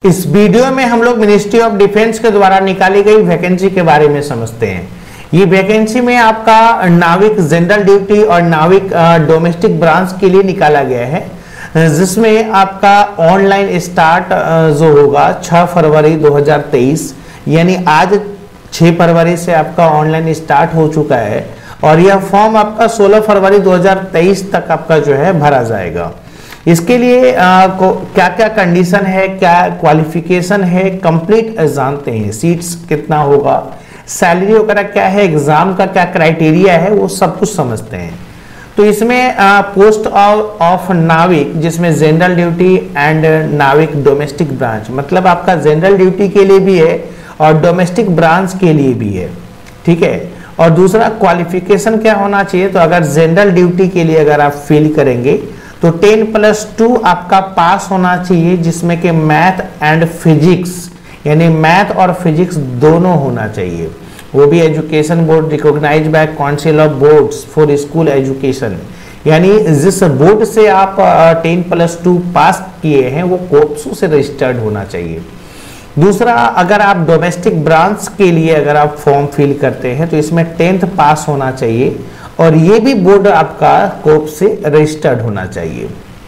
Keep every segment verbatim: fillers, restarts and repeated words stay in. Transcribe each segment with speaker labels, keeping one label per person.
Speaker 1: इस वीडियो में हम लोग मिनिस्ट्री ऑफ डिफेंस के द्वारा निकाली गई वैकेंसी के बारे में समझते हैं। ये वैकेंसी में आपका नाविक जनरल ड्यूटी और नाविक डोमेस्टिक ब्रांच के लिए निकाला गया है, जिसमें आपका ऑनलाइन स्टार्ट जो होगा छह फरवरी दो हज़ार तेईस, यानी आज छह फरवरी से आपका ऑनलाइन स्टार्ट हो चुका है और यह फॉर्म आपका सोलह फरवरी दो हज़ार तेईस तक आपका जो है भरा जाएगा। इसके लिए आ, को, क्या क्या कंडीशन है, क्या क्वालिफिकेशन है, कंप्लीट जानते हैं। सीट्स कितना होगा, सैलरी वगैरह क्या है, एग्जाम का क्या क्राइटेरिया है, वो सब कुछ समझते हैं। तो इसमें आ, पोस्ट ऑफ नाविक, जिसमें जनरल ड्यूटी एंड नाविक डोमेस्टिक ब्रांच, मतलब आपका जनरल ड्यूटी के लिए भी है और डोमेस्टिक ब्रांच के लिए भी है, ठीक है। और दूसरा क्वालिफिकेशन क्या होना चाहिए, तो अगर जनरल ड्यूटी के लिए अगर आप फिल करेंगे तो टेन प्लस टू आपका पास होना चाहिए, जिसमें कि मैथ एंड फिजिक्स, यानी मैथ और फिजिक्स दोनों होना चाहिए। वो भी education board recognised by council of boards for school education, यानी जिस बोर्ड से आप टेन प्लस टू पास किए हैं वो कोप्सू से रजिस्टर्ड होना चाहिए। दूसरा, अगर आप डोमेस्टिक ब्रांच के लिए अगर आप फॉर्म फिल करते हैं तो इसमें टेंथ पास होना चाहिए और ये भी बोर्ड आपका कोप से रजिस्टर्ड होना चाहिए।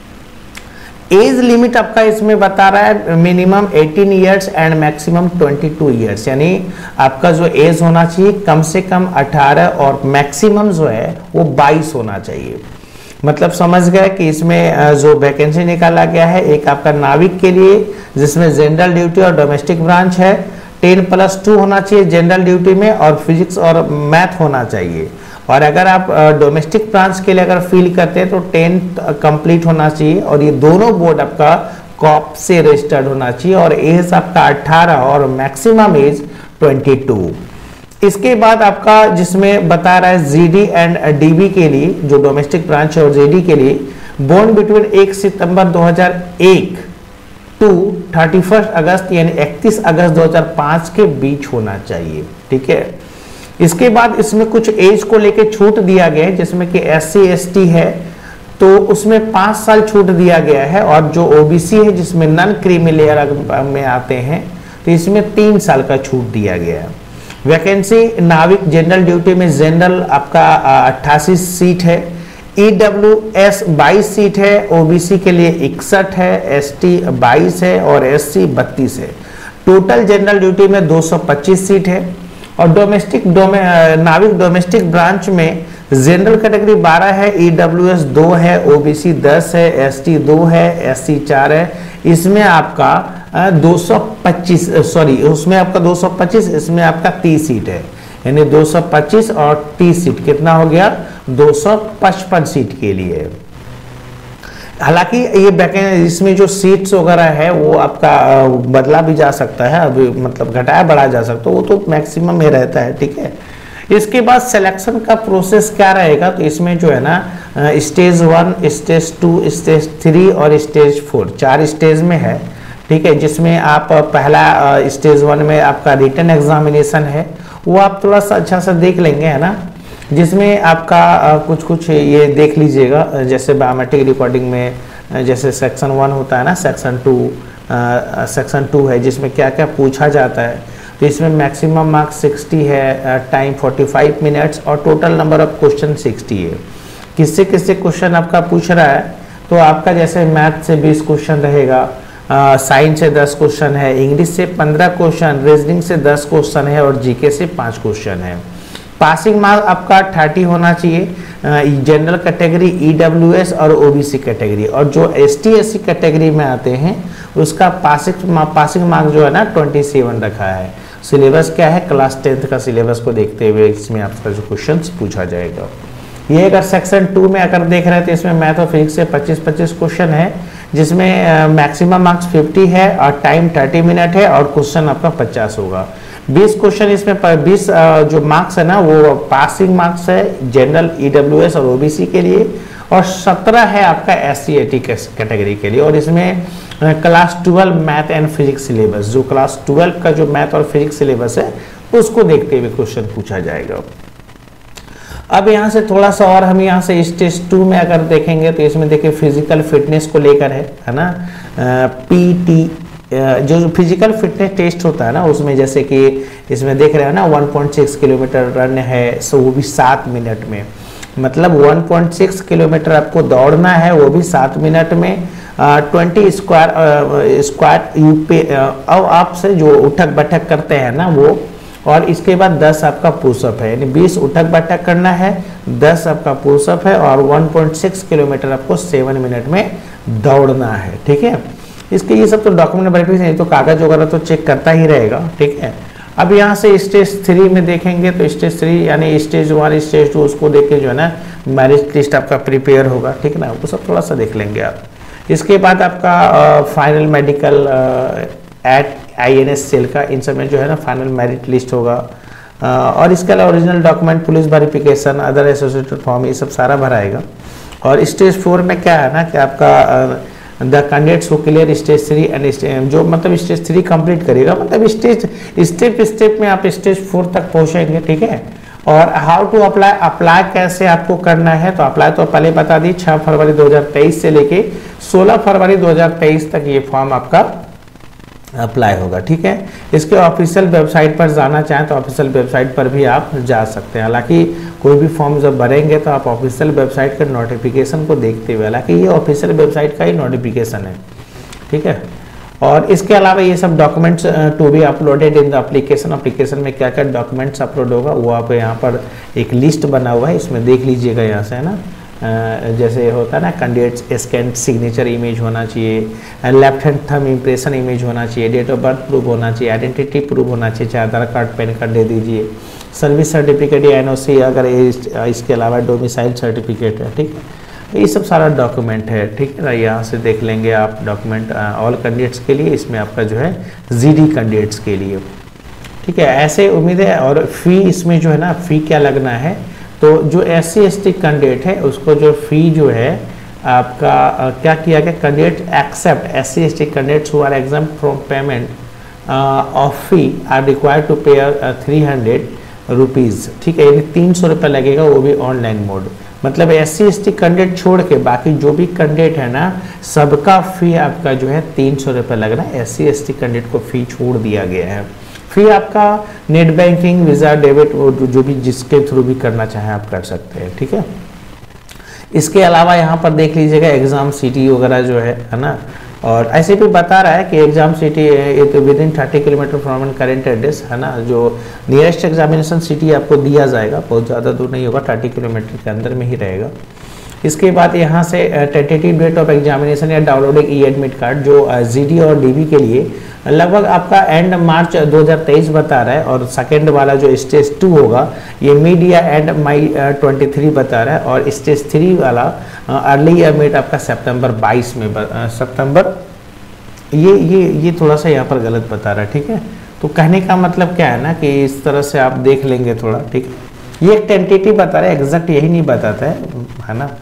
Speaker 1: एज लिमिट आपका इसमें बता रहा है मिनिमम अठारह इयर्स एंड मैक्सिमम बाईस इयर्स, यानी आपका जो एज होना चाहिए कम से कम अठारह और मैक्सिमम जो है वो बाईस होना चाहिए। मतलब समझ गए कि इसमें जो वैकेंसी निकाला गया है, एक आपका नाविक के लिए जिसमें जनरल ड्यूटी और डोमेस्टिक ब्रांच है, टेन प्लस टू होना चाहिए जनरल ड्यूटी में और फिजिक्स और मैथ होना चाहिए। और अगर आप डोमेस्टिक ब्रांच के लिए अगर फिल करते हैं तो टेंथ कंप्लीट होना चाहिए और ये दोनों बोर्ड आपका कॉप से रजिस्टर्ड होना चाहिए और एज आपका अठारह और मैक्सिमम एज बाईस। इसके बाद आपका जिसमें बता रहा है जीडी एंड डीबी के लिए, जो डोमेस्टिक ब्रांच है और जीडी के लिए, बोर्न बिटवीन एक सितंबर दो हज़ार एक टू इकतीस अगस्त यानी इकतीस अगस्त दो हज़ार पाँच के बीच होना चाहिए, ठीक है। इसके बाद इसमें कुछ एज को लेके छूट दिया गया है, जिसमें कि एस सी एस टी है तो उसमें पाँच साल छूट दिया गया है और जो ओबीसी है जिसमें नॉन क्रीमी लेयर में आते हैं तो इसमें तीन साल का छूट दिया गया है। वैकेंसी नाविक जनरल ड्यूटी में जनरल आपका अट्ठासी सीट है, ईडब्ल्यूएस बाईस सीट है, ओबीसी के लिए इकसठ है, एसटी बाईस है और एससी बत्तीस है। टोटल जनरल ड्यूटी में दो सौ पच्चीस सीट है और डोमेस्टिक डोमे नाविक डोमेस्टिक ब्रांच में जनरल कैटेगरी बारह है, ईडब्ल्यूएस दो है, ओबीसी दस है, एसटी दो है, एससी चार है। इसमें आपका दो सौ पच्चीस सॉरी उसमें आपका दो सौ पच्चीस, इसमें आपका तीस सीट है, यानी दो सौ पच्चीस और तीस सीट कितना हो गया, दो सौ पचपन सीट के लिए। हालांकि ये वैकेंसी इसमें जो सीट्स वगैरह है वो आपका बदला भी जा सकता है, अभी मतलब घटाया बढ़ाया जा सकता है, वो तो मैक्सिमम में रहता है, ठीक है। इसके बाद सिलेक्शन का प्रोसेस क्या रहेगा, तो इसमें जो है ना stage one, stage two, stage three और स्टेज फोर, चार स्टेज में है, ठीक है। जिसमें आप पहला स्टेज वन में आपका रिटन एग्जामिनेशन है, वो आप थोड़ा सा अच्छा सा देख लेंगे, है ना, जिसमें आपका कुछ कुछ ये देख लीजिएगा, जैसे बायोमेट्रिक रिकॉर्डिंग में जैसे सेक्शन वन होता है ना, सेक्शन टू सेक्शन टू है जिसमें क्या क्या पूछा जाता है। तो इसमें मैक्सिमम मार्क्स साठ है, टाइम पैंतालीस मिनट्स और टोटल नंबर ऑफ क्वेश्चन साठ है। किससे किससे क्वेश्चन आपका पूछ रहा है, तो आपका जैसे मैथ से बीस क्वेश्चन रहेगा, साइंस से दस क्वेश्चन है, इंग्लिश से पंद्रह क्वेश्चन, रीजनिंग से दस क्वेश्चन है और जीके से पाँच क्वेश्चन है। पासिंग मार्क आपका तीस होना चाहिए, जनरल कैटेगरी, ईडब्ल्यूएस और ओबीसी कैटेगरी, और जो एसटी एससी कैटेगरी में आते हैं उसका पासिंग पासिंग मार्क जो है ना सत्ताईस रखा है। सिलेबस क्या है, क्लास टेंथ का सिलेबस को देखते हुए इसमें आपका जो क्वेश्चन पूछा जाएगा। ये अगर सेक्शन टू में अगर देख रहे हैं तो इसमें मैथ और फिजिक्स से पच्चीस पच्चीस क्वेश्चन है, जिसमें मैक्सिमम मार्क्स पचास है और टाइम तीस मिनट है और क्वेश्चन आपका पचास होगा। बीस क्वेश्चन इसमें बीस जो मार्क्स है ना वो पासिंग मार्क्स है जनरल, ईडब्ल्यूएस और ओबीसी के लिए, और सत्रह है आपका एससी एटी कैटेगरी के लिए। और इसमें class twelve math and physics syllabus, जो क्लास ट्वेल्व का जो मैथ और फिजिक्स सिलेबस है उसको देखते हुए क्वेश्चन पूछा जाएगा। अब यहाँ से थोड़ा सा और हम यहाँ से स्टेज टू में अगर देखेंगे तो इसमें देखिए फिजिकल फिटनेस को लेकर है है ना, पी टी जो फिजिकल फिटनेस टेस्ट होता है ना, उसमें जैसे कि इसमें देख रहे हैं ना one point six kilometre run है, सो वो भी सात मिनट में, मतलब वन पॉइंट सिक्स किलोमीटर आपको दौड़ना है, वो भी सात मिनट में। ट्वेंटी स्क्वायर स्क्वाट यूपी अब आपसे जो उठक बैठक करते हैं ना वो, और इसके बाद दस आपका पुशअप है, यानी बीस उठक बैठक करना है, दस आपका पुशअप है, और वन पॉइंट सिक्स किलोमीटर आपको सेवन मिनट में दौड़ना है। ठीक है, इसके ये सब तो डॉक्यूमेंट वेरिफिकेशन, तो कागज वगैरह तो चेक करता ही रहेगा। ठीक है, अब यहाँ से स्टेज थ्री में देखेंगे तो स्टेज थ्री यानी स्टेज वन स्टेज टू, उसको देख के जो है ना मैरिज लिस्ट आपका प्रिपेयर होगा। ठीक है ना, वो सब थोड़ा सा देख लेंगे आप। इसके बाद आपका final medical at I N S cell का, इन सब में जो है ना फाइनल मेरिट लिस्ट होगा। uh, और इसके अलावा original document, police verification, other associated form, ये सब सारा भराएगा। और स्टेज फोर में क्या है ना कि आपका the candidates who clear stage three and जो मतलब स्टेज थ्री कंप्लीट करेगा, मतलब स्टेज स्टेप स्टेप में आप स्टेज फोर तक पहुंचेंगे। ठीक है, और हाउ टू अप्लाई, अप्लाई कैसे आपको करना है, तो अप्लाई तो पहले बता दी, छह फरवरी दो हज़ार तेईस से लेके सोलह फरवरी दो हज़ार तेईस तक ये फॉर्म आपका अप्लाई होगा। ठीक है, इसके ऑफिशियल वेबसाइट पर जाना चाहें तो ऑफिशियल वेबसाइट पर भी आप जा सकते हैं। हालांकि कोई भी फॉर्म जब भरेंगे तो आप ऑफिशियल वेबसाइट के नोटिफिकेशन को देखते हुए, हालांकि ये ऑफिशियल वेबसाइट का ही नोटिफिकेशन है। ठीक है, और इसके अलावा ये सब documents to be uploaded in the application, application में क्या क्या डॉक्यूमेंट्स अपलोड होगा वो आप यहाँ पर एक लिस्ट बना हुआ है, इसमें देख लीजिएगा यहाँ से, है ना। जैसे होता है ना कैंडिडेट्स स्कैन सिग्नेचर इमेज होना चाहिए, left hand thumb impression image होना चाहिए, डेट ऑफ बर्थ प्रूफ होना चाहिए, आइडेंटिटी प्रूफ होना चाहिए, चाहे आधार कार्ड पैन कार्ड दे दीजिए, सर्विस सर्टिफिकेट या एन ओ सी अगर इसके अलावा डोमिसाइल सर्टिफिकेट है। ठीक है, ये सब सारा डॉक्यूमेंट है। ठीक है ना, यहाँ से देख लेंगे आप डॉक्यूमेंट ऑल कैंडिडेट्स के लिए, इसमें आपका जो है जी डी कैंडिडेट्स के लिए। ठीक है, ऐसे उम्मीद है। और फी इसमें जो है ना, फी क्या लगना है, तो जो S C S T candidate है उसको जो फी जो है आपका आ, क्या किया गया, candidate except S C S T candidates who are exempt from payment of fee are required to pay three hundred rupees. ठीक है, यानी तीन सौ रुपये लगेगा, वो भी ऑनलाइन मोड। मतलब S C S T candidate छोड़ के बाकी जो भी कैंडिडेट है ना, सबका फी आपका जो है तीन सौ रुपये लग रहा है। S C S T candidate को फी छोड़ दिया गया है। फिर आपका नेट बैंकिंग, वीज़ा, डेबिट, जो भी जिसके थ्रू भी करना चाहें आप कर सकते हैं। ठीक है, इसके अलावा यहाँ पर देख लीजिएगा एग्जाम सिटी वगैरह जो है है ना, और ऐसे भी बता रहा है कि exam city within thirty kilometre from current address, है ना। जो नियरेस्ट एग्जामिनेशन सिटी आपको दिया जाएगा, बहुत ज़्यादा दूर नहीं होगा, थर्टी किलोमीटर के अंदर में ही रहेगा। इसके बाद यहाँ से टेंटेटिव डेट ऑफ एग्जामिनेशन या डाउनलोडिंग ई एडमिट कार्ड जो जीडी और डीबी के लिए लगभग आपका एंड मार्च दो हज़ार तेईस बता रहा है, और सेकेंड वाला जो स्टेज टू होगा ये मिड या एंड मई ट्वेंटी थ्री बता रहा है, और स्टेज थ्री वाला अर्ली या मिड आपका सितंबर बाईस में सितंबर, ये ये ये थोड़ा सा यहाँ पर गलत बता रहा है। ठीक है, तो कहने का मतलब क्या है ना कि इस तरह से आप देख लेंगे थोड़ा। ठीक है, ये एक टेंटेटिव बता रहा है, एग्जैक्ट यही नहीं बताता है, है ना।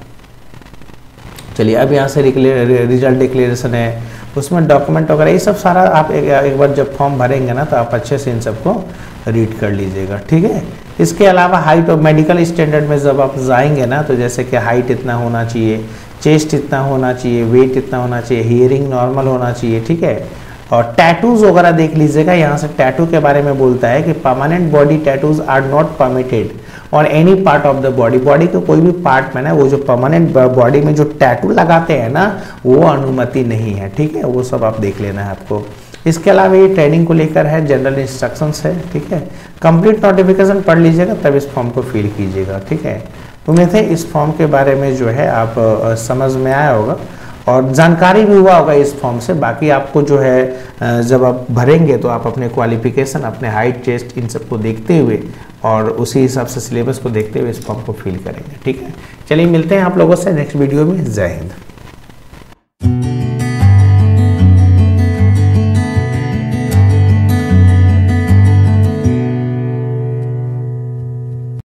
Speaker 1: चलिए, अब यहाँ से रिजल्ट डिक्लेरेशन है, उसमें डॉक्यूमेंट वगैरह ये सब सारा आप एक, एक बार जब फॉर्म भरेंगे ना तो आप अच्छे से इन सबको रीड कर लीजिएगा। ठीक है, इसके अलावा हाइट और मेडिकल स्टैंडर्ड में जब आप जाएंगे ना, तो जैसे कि हाइट इतना होना चाहिए, चेस्ट इतना होना चाहिए, वेट इतना होना चाहिए, हियरिंग नॉर्मल होना चाहिए। ठीक है, और टैटूज वगैरह देख लीजिएगा। यहाँ से टैटू के बारे में बोलता है कि permanent body tattoos are not permitted और any part of the body, body के कोई भी पार्ट में ना वो जो परमानेंट बॉडी में जो टैटू लगाते हैं ना वो अनुमति नहीं है। ठीक है, वो सब आप देख लेना है आपको। इसके अलावा ये ट्रेनिंग को लेकर है, जनरल इंस्ट्रक्शंस है। ठीक है, कंप्लीट नोटिफिकेशन पढ़ लीजिएगा तब इस फॉर्म को फिल कीजिएगा। ठीक है, उम्मीद है इस फॉर्म के बारे में जो है आप समझ में आया होगा और जानकारी भी हुआ होगा इस फॉर्म से। बाकी आपको जो है जब आप भरेंगे तो आप अपने क्वालिफिकेशन, अपने हाइट, चेस्ट, इन सबको देखते हुए और उसी हिसाब से सिलेबस को देखते हुए इस फॉर्म को फिल करेंगे। ठीक है, चलिए मिलते हैं आप लोगों से नेक्स्ट वीडियो में। जय हिंद।